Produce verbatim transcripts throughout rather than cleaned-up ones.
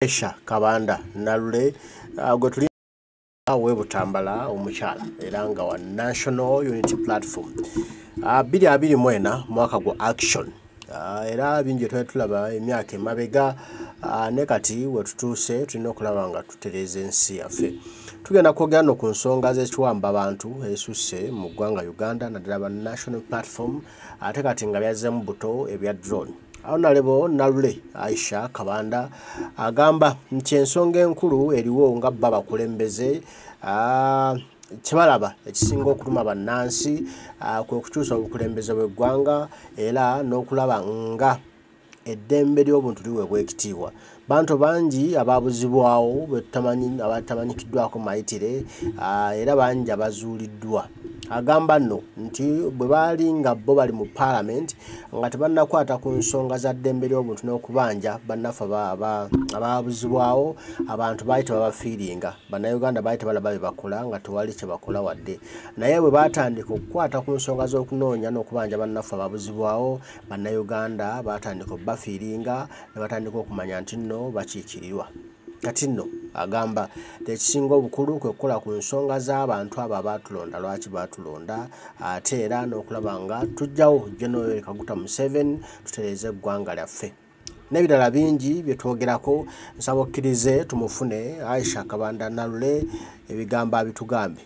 Isha Kabanda nalule gwe tuli awe butambala omukyala era nga wa National Unity Platform abiri abiri mwena mwaka gwa action era bingi twetulaba emyaka emabega ne kati we tutuse tulina okulaba nga tutereze ensi yaffe. Tugenda kwogera ku nsonga z'ekiwamba abantu esuse mu ggwanga Uganda naddala ba National Platform ate kati nga byazzemu buto ebya drone. Honorable Nalule Isha Kabanda agamba nti ensonga enkulu eriwo nga bba bakulembeze kibalaba ekisinga okuluma bannansi kwe kukyusa obukulembeze bw'eggwanga era n'okulaba nga eddembe ly'obuntu liweebwa ekitiibwa. Bantu bangi ababuzibwawo betamanyi abatamanyikiddwako mayitire era bangi abazuuliddwa. Agamba nno nti bwe baali nga bo bali mu parliament nga tebannakwata ku nsonga za ddembe ly'obuntu n'okubanja bannaffe ababuzibwawo abantu baali tebabafiiringa. Bannayuganda baali tebalaba bye bakola nga tewali kye bakola wadde. Naye bwe baatandika okukwata ku nsonga z'okunoonya n'okubanja bannaffe ababuzibwawo, bannayuganda baatandika obbafiiringa ne batandika okumanya nti nno bakiikirirwa. Kati nno agamba ekisinga obukulu kwe kukola ku nsonga z'abantu abo abaatulonda lwaki baatulonda ate era n'okulaba nga tujjawo General Kaguta Museveni tutereeze eggwanga lyaffe. N'ebirala bingi bye twogerako nsaba okkirize tumufune Isha Kabanda Nalule ebigambo abitugambe.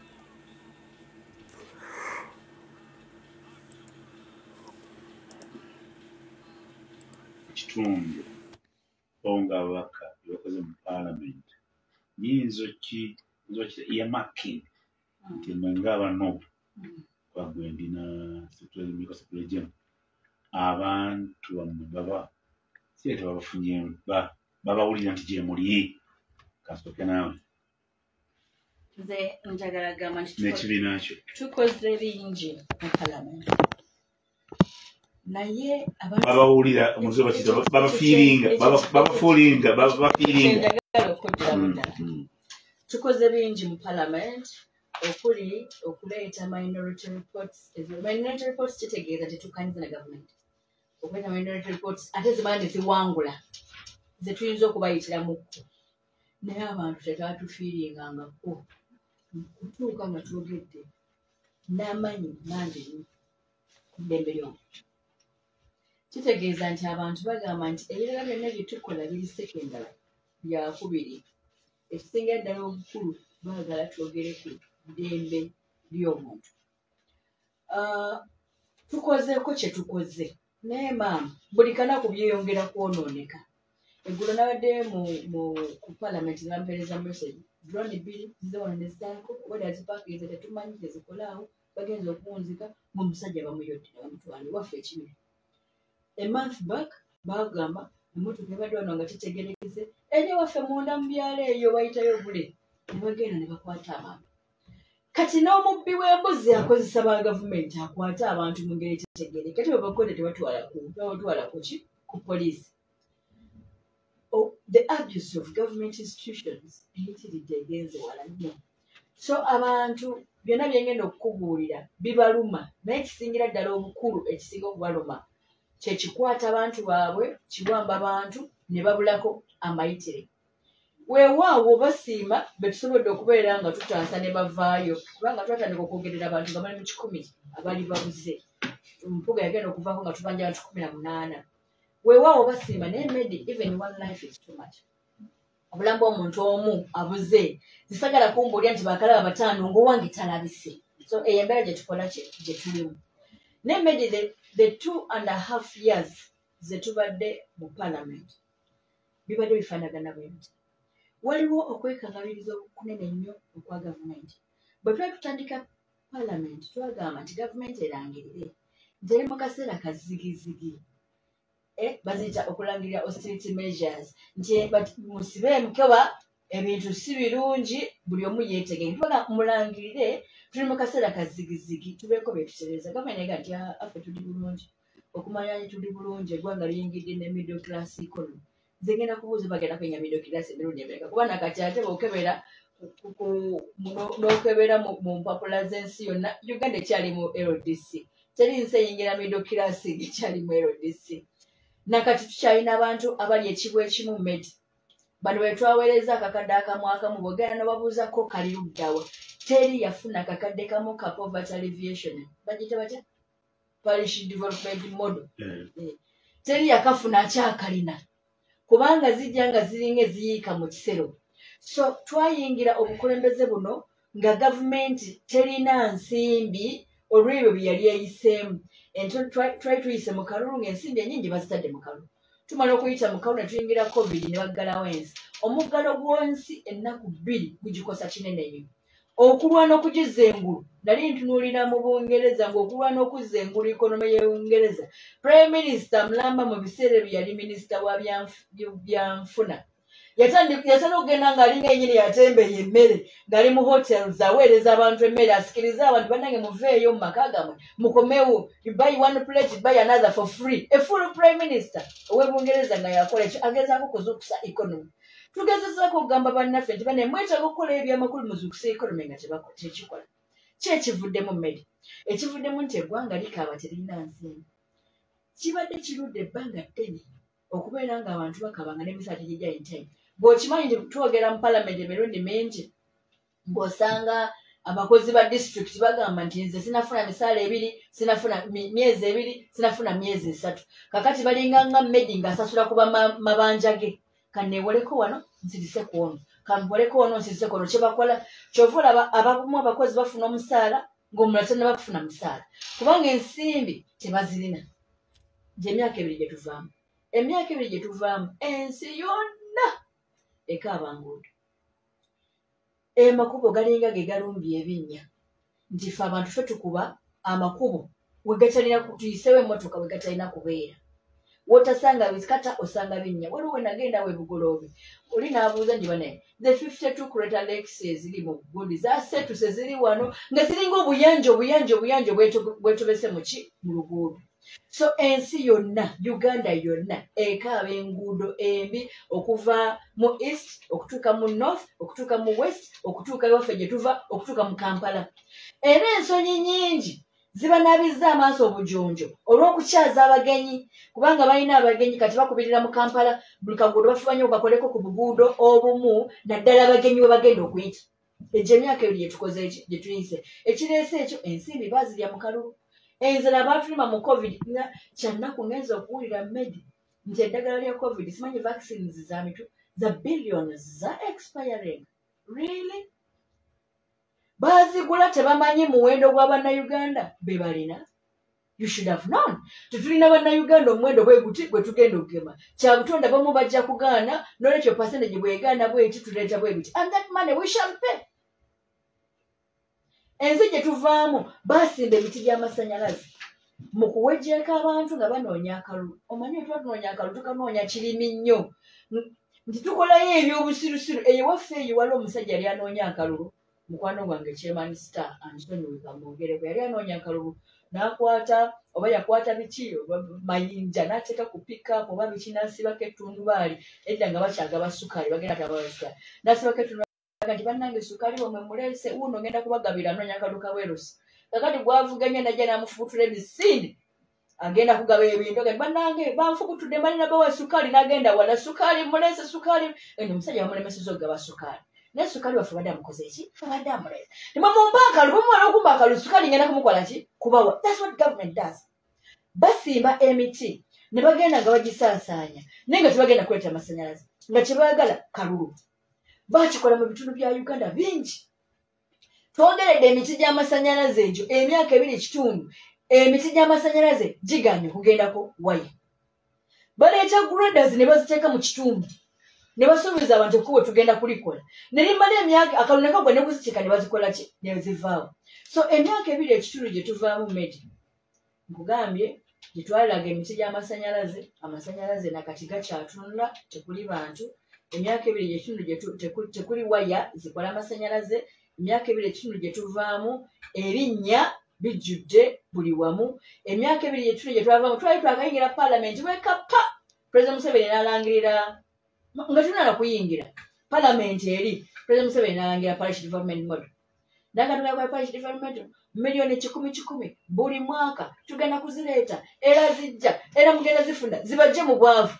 Kitundu onga waka yokoze mu parliament nyinzo ki nzoki earmarking nti mwenga bano kwagwendi na secretary miko secretary abantu baba siyete babafunye ba babawulira nti je muli kasoke nawe nze njagala gamba nti n'ekibiina kyo tukoze bingi mu parliament naye abawulira omuze bakita babafiiringa babafuulinga babafiiringa tukoze bingi mu parliament okuli okuleeta minority reports. Minority reports kitegeeza tetukanyiza na government okuleeta minority reports ate ziba ziwangula ze tuyinza okubayitiramuko naye abantu tetwatufiiringangako kutuuka nga twogedde n'amanyi mangi ku ddembe ly'omuntu. Kitegeeza nti abantu bagamba nti ebirala byonna bye tukola biri sekendala byakubiri. Ekisinga ddala obukulu baagala twogere ku ddembe ly'omuntu. Tukozeeko kye tukoze naye maama buli kanaku byeyongera kwonooneka. Eggulo nabadde ku parliament nampeereza message drone bbiri zize wano ne zitaako weda zipaakinze tetumanyi tezikolaawo bagenza okuwunzika mu musajja bamuyodde bamutwala waffe ekibiri. A month back bagamba emmotoka ebadde wano nga kitegerekeze eri waffe munda mu byalo eyo bayitayo bule ne bagenda ne bakwata abantu. Kati n'omubbi w'embuzi akozesa ba gavumenti akwate abantu mu ngeri ekitegereke kati bwe bakola tebatwala ku ki ku poliisi. The abuse of government institutions eyitiridde egenze wala nnyo. So abantu byonna byengenda okukubuulira bibaluma naye ekisingira ddala obukulu ekisinga okubaluma kye kikwata abantu baabwe kiwamba abantu ne babulako amayitire. Weewaawo basiima be tusobodde okubeera nga tutaasa ne bavaayo kubanga twatandika okwogerera abantu nga bali mu kikumi abali babuze. Mpuga yagenda okuvaako nga tubanja abantu kumi na munaana. Weewaawo basiima naye maybe even one life is too much. Obulamu bw'omuntu omu abuze zisagala kumbuulira nti bakalaba bataano ng'owange talabise. So eyo embeera gye tukola gye tulimu. Naye maybe the, the two and a half years ze tubadde mu parliament bibadde bifaanagana bwe biti. Waliwo okwekangabiriza okunene ennyo okwa gavumenti. Bwe twali tutandika parliament twagamba nti gavumenti erangirire nti eri mu kaseera kazigizigi. Eh, baziyita okulangirira austerity measures nti musibe emukeba ebintu si birungi buli omu yeetegeke. Tubona mulangirire tuli mu kaseera kazigizigi tubeeko bye tutereeza. Gavumenti ega nti affe tuli bulungi okumanya nti tuli bulungi eggwanga liyingidde ne middle class economy. Nze ngenda kubuuza bagenda kwenya middle class emirundi emeka kuba nakati ate bw'okebera n'okebera mu mpapula z'ensi yonna Uganda ekyali mu L D C teri nsi eyingira middle class ekyali mu L D C. Nakati tukyalina abantu abali ekibwa ekimu medi bano bwe twaweereza akakadde akamu akamu bwogera n'obabuuzako kali luddawa teri yafuna akakadde kamu ka poverty alleviation bagita batya parish development model teri yakafuna akyakalina kubanga zijja nga ziringa eziyiika mu kisero so twayingira obukulembeze buno nga gavumenti terina nsimbi olw'ebyo bye yali eyiseemu twali tuyise mu kalulu ng'ensimbi ennyingi bazitadde mu kalulu tumala okuyita mu kalulu ne tuyingira covid ne baggalawo ensi omuggalo gw'ensi ennaku bbiri gugikosa kinene nnyo okulwana okugizza engulu nali ntunuulira mu bungereza ng'okulwana okuzza engulu ikonomi y'Obungereza prime minister mulamba mu biseera bye yali minisita wa byanfuna yatandika okugenda ng'alinga ennyini yatembera emmere ng'ali mu hotels aweereza abantu emmere asikirize abantu bannange muveeyo mu maka gammwe mukomewo you buy one plate you buy another for free a full prime minister ow'Ebungereza nga yakola ekyo agezaako kuzuukusa economy tugezezaako okugamba bannaffe nti bane mwetaaga okukola ebyamakulu muzuukusa economy nga tekikola ki ekivuddemu mmere ekivuddemu nti eggwanga likaaba teririna nsimbi kibadde kirudde ebbanga ddene okubeera ng'abantu bakabanga n'emisaati gijja entayi bw'okimanyi nti twogera mu palamenti emirundi mingi ng'osanga abakozi ba disitulikiti bagamba nti nze sinafuna misaala ebiri sinafuna myezi ebiri sinafuna myezi esatu kakati balinga nga mmedi ng'asasula kuba mabanja ge kanneewoleko wano nsirise ku ono kamboleko wano nsirise ku ono kye bakola kyova olaba abamu abakozi bafuna omusaala ng'omulala tannaba kufuna musaala kubanga ensimbi tebazirina gy'emyaka ebiri gye tuvaamu emyaka ebiri gye tuvaamu ensi yonna ekaaba nguudo emakubo galinga ge galumbye ebinnya nti ffe abantu ffe tukuba amakubo we gatalina tuyisewo emmotoka we gatalina kubeera wotasanga bisikata osanga binnya waliwo we nagenda we bugoloobe oli n'abuuza nti banaye the fifty two Crater Lakes eziri mu Buli zasetuse ziri wano nga ziringa obuyanja obuyanja obuyanja bwetobese muki mu luguudo so ensi yonna Uganda yonna ekaaba enguudo embi okuva mu east okutuuka mu north okutuuka mu west okutuuka ewaffe gye tuva okutuuka mu Kampala era ensonyi nnyingi ziba nabizza amaaso obujonjo olw'okukyaza abagenyi kubanga balina abagenyi kati bakubirira mu Kampala buli kaguudo bafubanye ogakoleko ku buguudo obumu naddala abagenyi we bagenda okuyita egyo emyaka ebiri gyetukoze eki gye tuyise ekireese ekyo ensimbi baazirya mu kalulu enzala baatulima mu covid kyannaku ngenza okuwulira medi nti eddagala lya covid simanyi vaccines za mitu za billions za expiring really baazigula tebamanyi muwendo gwa bannayuganda be balina you should have known tetulina bannayuganda omuwendo bwe guti gwe tugenda okugema kyabutonda bamu bajja kugaana n'olwekyo percentage bwegaana bweti tuleeta bwe biti and that money we shall pay ensi gye tuvaamu baasimba emiti gy'amasannyalaze mu kuwejjeeko abantu nga banoonya akalulu omanyi tuba tunoonya akalulu tukanoonya kirimi nnyo nti tukolayo ebyobusirusiru eyo waffe eyo wali omusajja yali anoonya akalulu mukwano gwange Chairman Star ansonyiwe kamwongereko yali anoonya akalulu n'akwata oba yakwata biki mayinja n'ateeka ku pickup oba biki n'asibako ettundubaali edda nga bakyagaba sukaali bagenda tabawa sukaali n'asibako ettundubaali nti bannange sukaali wamwe muleese wuuno ngenda kubagabira anoonya akalulu kaweerusi kakati gwavuganya najja n'amufubutula emisinde agenda kugaba ebintu agati bannange banfubutudde mbalina bawa sukaali n'agenda wala sukaali muleese sukaali eno omusajja bamulemeseza okugaba sukaali naye sukaali waffe badde amukoze eki badde amuleese temamumba akalu bamumala okumba akalu sukaali ngenda kumukola ki kubawa that's what government does basimba emiti ne bagenda nga bagisaasaanya naye nga tebagenda kuleeta amasannyalaze nga kyebaagala kalulu bakikola mu bitundu bya Uganda bingi twongeredde emiti gy'amasannyalaze egyo emyaka ebiri ekitundu emiti gy'amasannyalaze giganye okugendako waya baleeta graders ne baziteeka mu kitundu ne basuubiza abantu ekkubo tugenda kulikola ne limala emyaka akalulu ne kagwa ne kuzikiika ne bazikola ki ne zivaawo so emyaka ebiri ekitundu gye tuvaamu medi nkugambye gye twalaga emiti gy'amasannyalaze amasannyalaze nakati gakyatunula tekuli bantu emyaka ebiri ekitundu gye tekuli waya zikola amasannyalaze emyaka ebiri ekitundu gye tuvaamu erinnya bijjudde buli wamu emyaka ebiri ekitundu gye twavaamu twali twakayingira palamenti wekapa President Museveni n'alangirira nga tunala kuyingira palamenti eri President Museveni n'alangira parish development model n'agatunda kwa parish development milioni kikumi kikumi buli mwaka tugenda kuzireeta era zijja era mugenda zifuna zibajje mu bwavu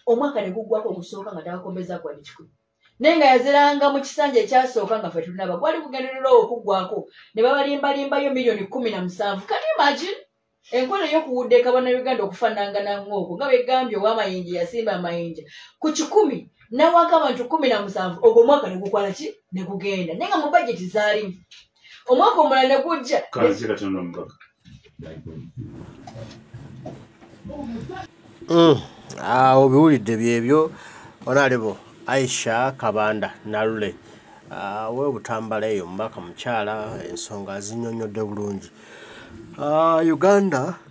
omwaka ne guggwako ogusooka nga tabakombeza kwa kikumi naye nga yaziranga mu kisanja ekyasooka nga ffe tunaba gwali kugenderera okuggwako ne babalimbalimbayo miliyoni kumi na musanvu kati imagine enkola ey'okuwudde eka bannayuganda okufaanangana ng'okwo nga begambye ow'amayinja yasimba amayinja ku kikumi nawaka abantu kumi na musanvu ogwo omwaka ne gukwala ki ne gugenda naye nga mu bajeti zaalimu omwaka omulala ne gujja obiwulidde byebyo onalebo Isha Kabanda Nalule webutambala eyo mubaka mukyala ensonga azinnyonnyodde bulungi. Uganda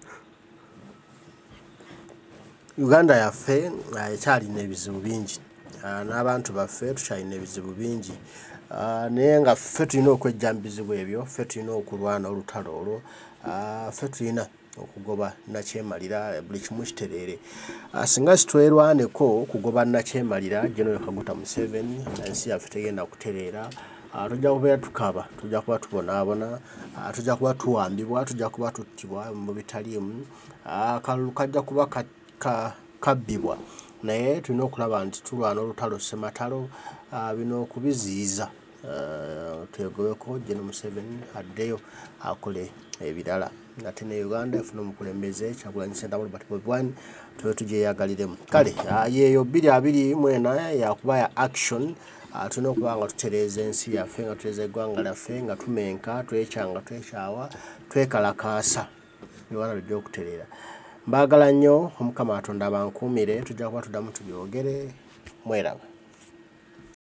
Uganda yaffe ekyalina ebizibu bingi n'abantu baffe tukyalina ebizibu bingi naye nga ffe tulina okwejja mu bizibu ebyo ffe tulina okulwana olutalo olwo ffe tulina okugoba nakyemalira buli kimu kitereere singa sitwerwaneko kugoba nakyemalira General Kaguta Museveni ensi yaffe tegenda kutereera tujja kubeera tukaba tujja kuba tubonaabona tujja kuba tuwambibwa tujja kuba tuttibwa mu bitaliimu akalulu kajja kuba kabbibwa naye tulina okulaba nti tulwana olutalo sematalo bino okubiziyiza twegobeko General Museveni addeyo akole ebirala ate ne Uganda efuna omukulembeze Kyagulanyi Ssentamu Robert Bobi tuwe tugyeyagaliremu kale yeeyo bbiri abiri mu ena yakuba ya action tulina okuba nga tutereeza ensi yaffe nga tutereeza eggwanga lyaffe nga tumenka twekyanga twekyawa twekalakaasa byona bijja okutereera mbaagala nnyo Omukama Katonda abankuumire tujja kuba tuddamu tubyogere mweraba.